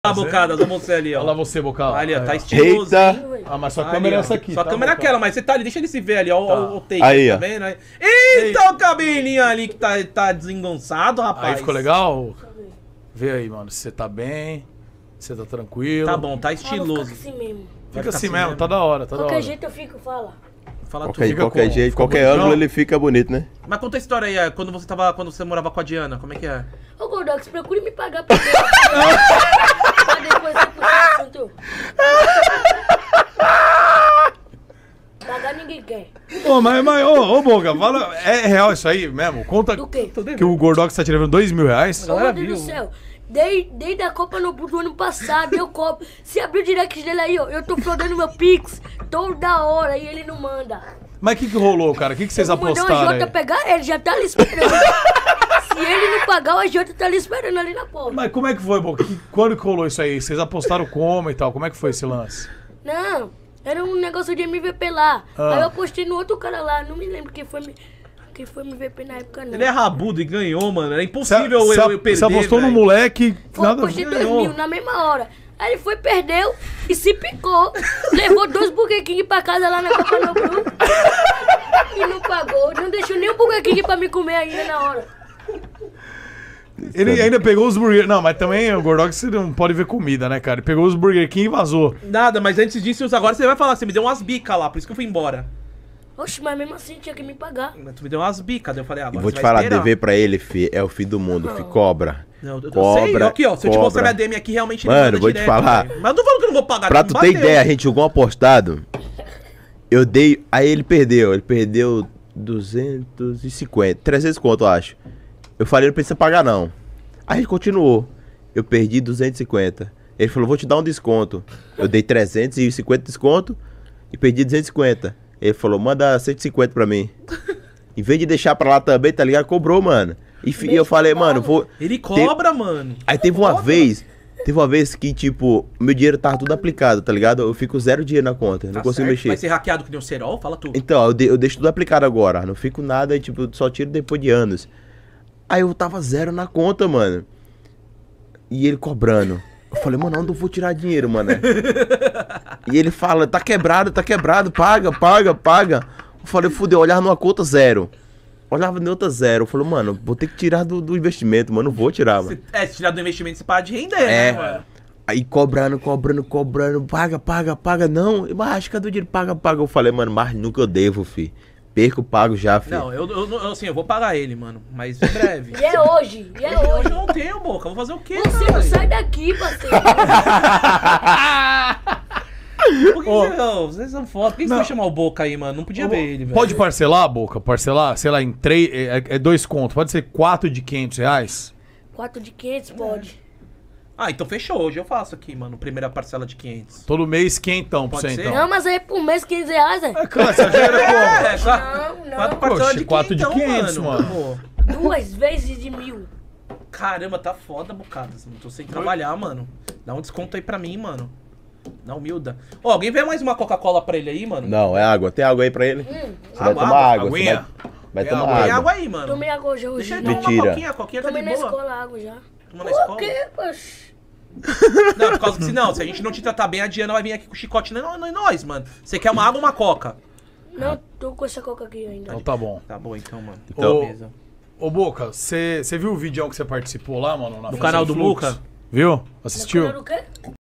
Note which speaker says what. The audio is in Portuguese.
Speaker 1: A bocada, olha você ali, ó.
Speaker 2: Olha lá você, Bocal.
Speaker 1: Ali, ó, tá estiloso, hein?
Speaker 2: Ah, mas sua
Speaker 1: Ali,
Speaker 2: câmera é
Speaker 1: ó.
Speaker 2: essa aqui.
Speaker 1: Sua
Speaker 2: tá,
Speaker 1: câmera é
Speaker 2: Bocal?
Speaker 1: aquela, mas você tá ali, deixa ele se ver ali, ó.
Speaker 2: Tá.
Speaker 1: O take,
Speaker 3: Aí,
Speaker 1: tá
Speaker 3: ó.
Speaker 1: vendo? Eita, o cabelinho ali que tá desengonçado, rapaz.
Speaker 2: Aí ficou legal? Vê aí, mano, se você tá bem, se você tá tranquilo.
Speaker 1: Tá bom, tá
Speaker 4: Fala,
Speaker 1: estiloso.
Speaker 4: fica assim mesmo.
Speaker 2: Fica assim mesmo, tá da hora, tá da hora.
Speaker 4: Qualquer jeito eu fico, fala.
Speaker 1: Fala tudo.
Speaker 3: Qualquer jeito, qualquer ângulo ele fica bonito, né?
Speaker 1: Mas conta a história aí, quando você morava com a Diana, como é que é?
Speaker 4: Ô, Gordox, procure me pagar pra depois você puxar assunto. Pagar ninguém quer.
Speaker 2: Ô, Boca, fala, é real isso aí mesmo? Conta
Speaker 4: Do quê?
Speaker 2: que o Gordox tá te levando R$2.000.
Speaker 4: Ô,
Speaker 1: galera
Speaker 4: meu Deus
Speaker 1: viu.
Speaker 4: do céu. Desde a Copa do ano passado, eu cobro. Se abrir o direct dele aí, ó, eu tô flodando meu Pix toda hora e ele não manda.
Speaker 2: Mas o que rolou, cara? O que vocês
Speaker 4: Eu vou mandar o
Speaker 2: apostaram
Speaker 4: AJ
Speaker 2: aí?
Speaker 4: pegar ele, já tá ali esperando. Se ele não pagar, o AJ tá ali esperando ali na porta.
Speaker 2: Mas como é que foi, Boca? Quando que rolou isso aí? Vocês apostaram como e tal? Como é que foi esse lance?
Speaker 4: Não, era um negócio de MVP lá.
Speaker 2: Ah.
Speaker 4: Aí eu postei no outro cara lá, não me lembro quem foi MVP na época, não.
Speaker 1: Ele é rabudo e ganhou, mano. É impossível eu perder,
Speaker 2: Você apostou no
Speaker 1: velho.
Speaker 2: moleque,
Speaker 4: Foi, eu
Speaker 2: nada a
Speaker 4: postei
Speaker 2: ver.
Speaker 4: 2.000 na mesma hora. Aí ele foi, perdeu e se picou. Levou 2 Burger King pra casa lá na Copa no Bru. E não pagou. Não deixou nem o Burger King pra me comer ainda na hora.
Speaker 2: Ele ainda pegou os Burger... Não, mas também o Gordox você não pode ver comida, né, cara? Ele pegou os Burger King e vazou.
Speaker 1: Nada, mas antes disso, agora você vai falar, você me deu umas bicas lá, por isso que eu fui embora.
Speaker 4: Oxe, mas mesmo assim tinha que me pagar.
Speaker 1: Mas tu me deu umas bicas, daí eu falei,
Speaker 3: E
Speaker 1: agora
Speaker 3: vou
Speaker 1: você
Speaker 3: te
Speaker 1: vai
Speaker 3: falar,
Speaker 1: esperar.
Speaker 3: dever pra ele, fi, é o fim do mundo, fi, cobra.
Speaker 1: Não, eu sei,
Speaker 3: Cobra,
Speaker 1: aqui ó, se eu te mostrar minha
Speaker 3: cobra.
Speaker 1: DM aqui, realmente ele
Speaker 3: Mano,
Speaker 1: manda
Speaker 3: vou te
Speaker 1: direto,
Speaker 3: falar.
Speaker 1: velho. Mas eu não tô falando que eu não vou pagar,
Speaker 3: Pra
Speaker 1: não
Speaker 3: tu ter
Speaker 1: bateu.
Speaker 3: ideia, a gente jogou um apostado, eu dei, aí ele perdeu 250, 300 conto, eu acho. Eu falei, não precisa pagar não. Aí a gente continuou, eu perdi 250. Ele falou, vou te dar um desconto. Eu dei 350 de desconto e perdi 250. Ele falou, manda 150 pra mim. Em vez de deixar pra lá também, tá ligado? Cobrou, mano. E eu falei, mano, vou...
Speaker 1: Ele cobra, mano.
Speaker 3: Aí teve uma vez que, tipo, meu dinheiro tava tudo aplicado, tá ligado? Eu fico 0 dinheiro na conta, não
Speaker 1: Tá
Speaker 3: consigo
Speaker 1: certo.
Speaker 3: mexer.
Speaker 1: Vai ser hackeado que nem o Serol? Fala tu.
Speaker 3: Então, eu deixo tudo aplicado agora, não fico nada, tipo, só tiro depois de anos. Aí eu tava 0 na conta, mano. E ele cobrando. Eu falei, mano, onde eu vou tirar dinheiro, mano? E ele fala, tá quebrado, paga. Eu falei, fudeu, eu olhava numa conta 0. Olhava em outra 0. Eu falei, mano, vou ter que tirar do investimento, mano, não vou tirar, mano.
Speaker 1: Se tirar do investimento, você para de render, né, mano?
Speaker 3: Aí cobrando, paga, não, mas acho que é do dinheiro, paga. Eu falei, mano, mas nunca eu devo, fi. Perco, pago já, fi.
Speaker 1: Não, assim, eu vou pagar ele, mano, mas em breve.
Speaker 4: E é hoje,
Speaker 1: Hoje eu não tenho, boca, eu vou fazer o quê,
Speaker 4: Você não
Speaker 1: cara?
Speaker 4: sai daqui, parceiro.
Speaker 1: Por que vocês são foda? Por que você
Speaker 2: Não.
Speaker 1: foi chamar o Boca aí, mano? Não podia ver ele, velho.
Speaker 2: Pode parcelar, Boca? Parcelar, sei lá, em 3... É 2 contos. Pode ser 4 de R$500?
Speaker 4: 4 de 500 pode.
Speaker 1: Ah, então fechou. Hoje eu faço aqui, mano. Primeira parcela de 500.
Speaker 2: Todo mês, quentão pra
Speaker 1: Pode
Speaker 2: você,
Speaker 1: ser?
Speaker 2: então.
Speaker 4: Não, mas aí por mês 15 reais, é?
Speaker 2: É claro, você gera como?
Speaker 1: É,
Speaker 4: Não.
Speaker 1: quatro parcelas
Speaker 2: Poxa,
Speaker 1: de
Speaker 2: 4 de
Speaker 1: 500,
Speaker 2: 500, mano.
Speaker 1: Pô.
Speaker 4: 2 vezes de 1.000.
Speaker 1: Caramba, tá foda, bocadas. Não tô sem trabalhar, mano. Dá um desconto aí pra mim, mano. Dá humilda. Ó, alguém vê mais uma Coca-Cola pra ele aí, mano?
Speaker 3: Não, é água, tem água aí pra ele? Você vai
Speaker 1: Água,
Speaker 3: tomar água, você
Speaker 2: aguinha?
Speaker 3: vai
Speaker 2: Tem
Speaker 3: tomar
Speaker 2: água.
Speaker 3: água.
Speaker 1: Tem água aí, mano.
Speaker 4: Tomei água já hoje.
Speaker 1: Deixa ele
Speaker 4: Não.
Speaker 1: tomar uma
Speaker 3: Mentira.
Speaker 1: coquinha, a coquinha tá
Speaker 4: Tomei
Speaker 1: de
Speaker 4: na
Speaker 1: boa.
Speaker 4: escola água já.
Speaker 1: Tomou na escola?
Speaker 4: Por quê, poxa?
Speaker 1: Não, por causa que se a gente não te tratar bem, a Diana vai vir aqui com chicote em nós, mano. Você quer uma água ou uma coca?
Speaker 4: Não, tô com essa coca aqui ainda.
Speaker 2: Então tá bom.
Speaker 1: Tá bom então, mano.
Speaker 2: Ô,
Speaker 1: Beleza.
Speaker 2: ô Boca, você viu o vídeo que você participou lá, mano?
Speaker 1: No canal do
Speaker 2: Fluxo?
Speaker 1: Muca?
Speaker 2: Viu? Assistiu?
Speaker 4: Era o quê?